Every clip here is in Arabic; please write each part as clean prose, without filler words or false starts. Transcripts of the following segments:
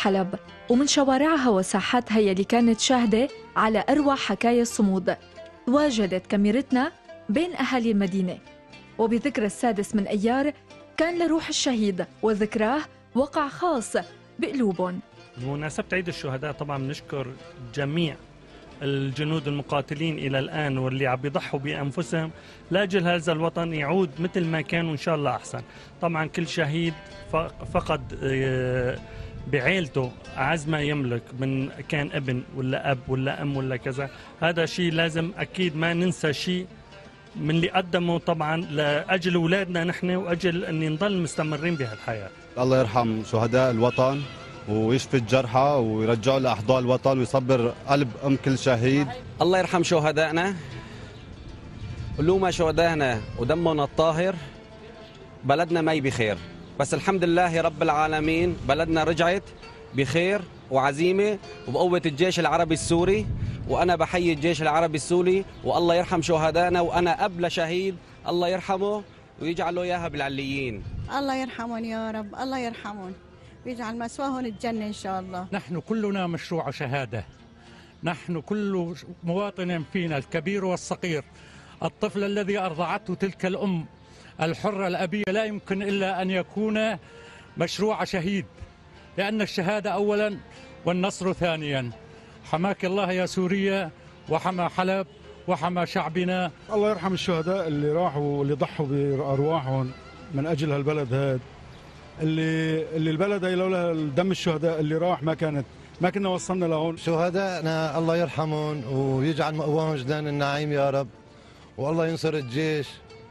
حلب، ومن شوارعها وساحاتها يلي كانت شاهدة على أروع حكايا الصمود. تواجدت كاميرتنا بين أهالي المدينة، وبذكرى السادس من أيار كان لروح الشهيد وذكراه وقع خاص بقلوبهم. بمناسبة عيد الشهداء طبعا نشكر جميع الجنود المقاتلين إلى الآن واللي عم بيضحوا بأنفسهم لأجل هذا الوطن يعود مثل ما كان وإن شاء الله أحسن. طبعا كل شهيد فقد بعيلته أعز ما يملك، من كان ابن ولا أب ولا أم ولا كذا. هذا شيء لازم أكيد ما ننسى شيء من اللي قدمه طبعا لأجل أولادنا نحن وأجل أن نضل مستمرين بهالحياة. الله يرحم شهداء الوطن ويشفي الجرحى ويرجعوا لأحضان الوطن ويصبر قلب أم كل شهيد. الله يرحم شهدائنا ولوما شهدائنا ودمنا الطاهر. بلدنا مي بخير، بس الحمد لله رب العالمين بلدنا رجعت بخير وعزيمة وبقوة الجيش العربي السوري، وأنا بحيي الجيش العربي السوري والله يرحم شهدائنا، وأنا أب لشهيد الله يرحمه ويجعله إياها بالعليين. الله يرحمهم يا رب، الله يرحمهم ويجعل مسواهم الجنة إن شاء الله. نحن كلنا مشروع شهادة، نحن كل مواطن فينا الكبير والصغير، الطفل الذي أرضعته تلك الأم الحرة الأبية لا يمكن إلا أن يكون مشروع شهيد، لأن الشهادة أولا والنصر ثانيا. حماك الله يا سوريا وحمى حلب وحمى شعبنا. الله يرحم الشهداء اللي راحوا واللي ضحوا بأرواحهم من أجل هالبلد هذا، اللي البلد هي لولا دم الشهداء اللي راح ما كنا وصلنا لهون. شهدائنا الله يرحمهم ويجعل مأواهم جنان النعيم يا رب، والله ينصر الجيش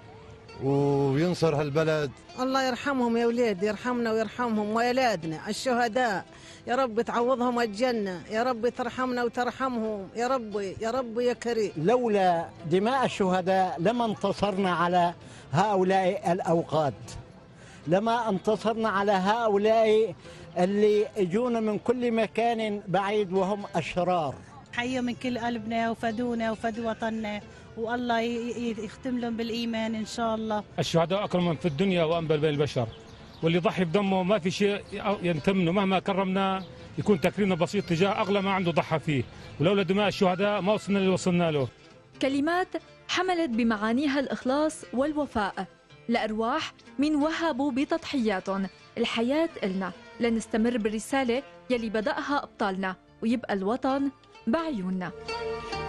وينصر هالبلد. الله يرحمهم يا ولاد، يرحمنا ويرحمهم وأولادنا الشهداء، يا رب تعوضهم الجنة، يا رب ترحمنا وترحمهم يا رب يا رب يا كريم. لولا دماء الشهداء لما انتصرنا على هؤلاء الأوقات، لما انتصرنا على هؤلاء اللي اجونا من كل مكان بعيد وهم أشرار. حيوا من كل قلبنا وفدونا وفدوا وطننا، والله يختم لهم بالإيمان إن شاء الله. الشهداء أكرم من في الدنيا وأنبل بين البشر، واللي ضحي بدمه ما في شيء ينتمنه مهما كرمناه يكون تكريمنا بسيط تجاه أغلى ما عنده ضحى فيه، ولولا دماء الشهداء ما وصلنا اللي وصلنا له. كلمات حملت بمعانيها الإخلاص والوفاء لأرواح من وهبوا بتضحياتهم الحياة إلنا، لنستمر بالرسالة يلي بدأها أبطالنا ويبقى الوطن بعيوننا.